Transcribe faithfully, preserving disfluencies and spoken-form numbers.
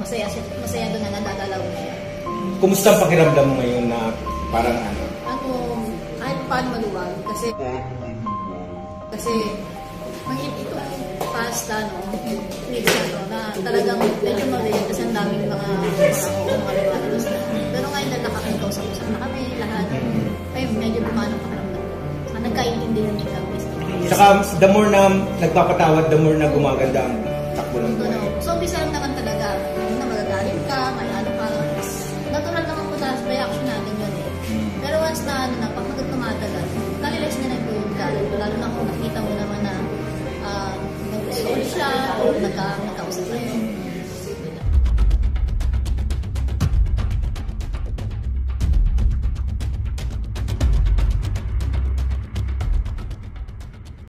masaya, masaya doon na nadadalaw siya. Kumusta ang pakiramdam mo ngayon na parang ano? Ano, kahit paano maluwag. Kasi, kasi, mag-ip itong pasta, no? Weeks, ano, na talagang medyo maliit kasi ang daming mga mga mga lugaros na. Pero ngayon na nakakikausap-usap na kami, lahat. Ay, medyo bumano ang pakiramdam. Saka nagkaintindihan din kami. Saka, the more na nagpapatawad, the more na gumaganda ang takbo ng buhay. So, umpisa lang